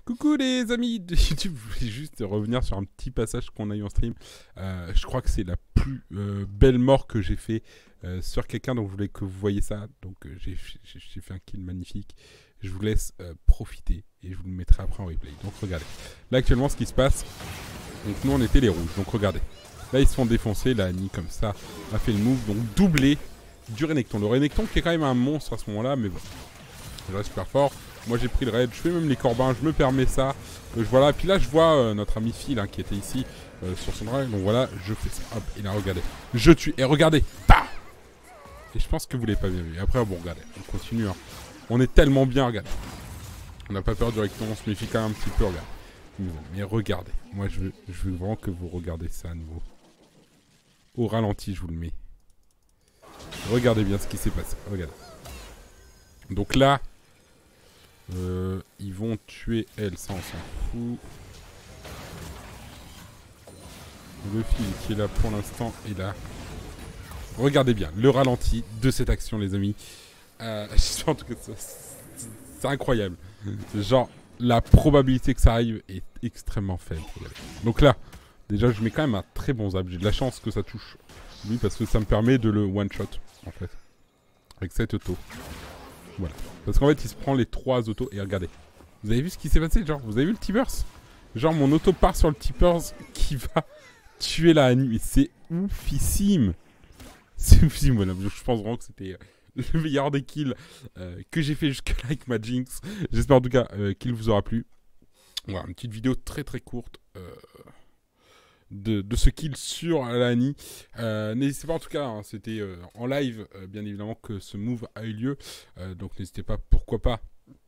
Coucou les amis de YouTube, je voulais juste revenir sur un petit passage qu'on a eu en stream. Je crois que c'est la plus belle mort que j'ai fait sur quelqu'un, donc je voulais que vous voyez ça. Donc j'ai fait un kill magnifique. Je vous laisse profiter et je vous le mettrai après en replay. Donc regardez. Là actuellement ce qui se passe, donc nous on était les rouges, donc regardez. Là ils se font défoncer, la Annie comme ça a fait le move, donc doublé du Renekton. Le Renekton qui est quand même un monstre à ce moment là, mais bon, je reste super fort. Moi j'ai pris le raid, je fais même les corbins, je me permets ça. Voilà, puis là je vois notre ami Phil qui était ici sur son raid. Donc voilà, je fais ça. Hop, et là regardez. Je tue. Et regardez. Bah et je pense que vous l'avez pas bien vu. Après bon regardez, on continue. Hein. On est tellement bien, regardez. On n'a pas peur du Renekton, on se méfie quand même un petit peu, regarde. Mais regardez. Moi je veux vraiment que vous regardez ça à nouveau. Au ralenti je vous le mets. Regardez bien ce qui s'est passé. Regardez. Donc là. Ils vont tuer elle, ça on s'en fout. Le fil qui est là pour l'instant est là. Regardez bien le ralenti de cette action les amis. En tout cas c'est incroyable. Genre la probabilité que ça arrive est extrêmement faible. Donc là, déjà je mets quand même un très bon zap. J'ai de la chance que ça touche lui parce que ça me permet de le one shot en fait. Avec cette auto. Voilà. Parce qu'en fait, il se prend les 3 autos. Et regardez. Vous avez vu ce qui s'est passé? Genre, vous avez vu le T-Burst? Genre, mon auto part sur le T-Burst qui va tuer la Annie. Mais c'est oufissime. C'est oufissime. Voilà. Je pense vraiment que c'était le meilleur des kills que j'ai fait jusque-là avec ma Jinx. J'espère en tout cas qu'il vous aura plu. Voilà, une petite vidéo très très courte. De ce kill sur Lani. N'hésitez pas en tout cas, hein, c'était en live bien évidemment que ce move a eu lieu. Donc n'hésitez pas, pourquoi pas,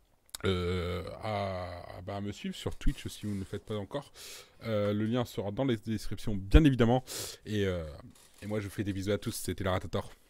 à me suivre sur Twitch si vous ne le faites pas encore. Le lien sera dans les descriptions bien évidemment. Et moi je vous fais des bisous à tous, c'était la Ratator.